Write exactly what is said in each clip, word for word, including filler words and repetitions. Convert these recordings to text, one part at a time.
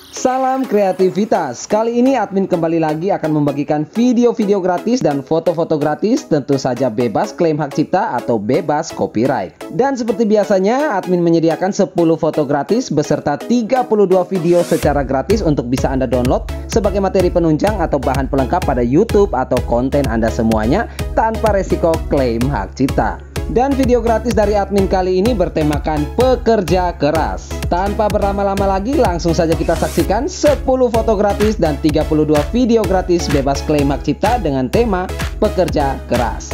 Salam kreativitas. Kali ini admin kembali lagi akan membagikan video-video gratis dan foto-foto gratis, tentu saja bebas klaim hak cipta atau bebas copyright. Dan seperti biasanya, admin menyediakan sepuluh foto gratis beserta tiga puluh dua video secara gratis untuk bisa Anda download sebagai materi penunjang atau bahan pelengkap pada YouTube atau konten Anda semuanya tanpa resiko klaim hak cipta. Dan video gratis dari admin kali ini bertemakan pekerja keras. Tanpa berlama-lama lagi, langsung saja kita saksikan sepuluh foto gratis dan tiga puluh dua video gratis bebas klaim hak cipta dengan tema pekerja keras.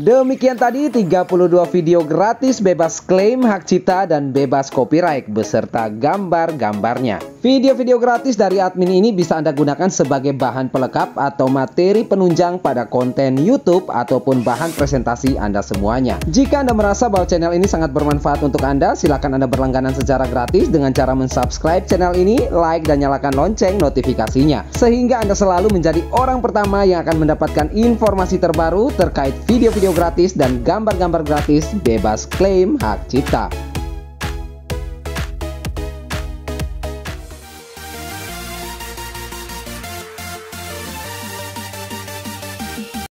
Demikian tadi tiga puluh dua video gratis bebas klaim hak cipta dan bebas copyright beserta gambar-gambarnya. Video-video gratis dari admin ini bisa Anda gunakan sebagai bahan pelengkap atau materi penunjang pada konten YouTube ataupun bahan presentasi Anda semuanya. Jika Anda merasa bahwa channel ini sangat bermanfaat untuk Anda, silakan Anda berlangganan secara gratis dengan cara mensubscribe channel ini, like dan nyalakan lonceng notifikasinya, sehingga Anda selalu menjadi orang pertama yang akan mendapatkan informasi terbaru terkait video-video gratis dan gambar-gambar gratis bebas klaim hak cipta.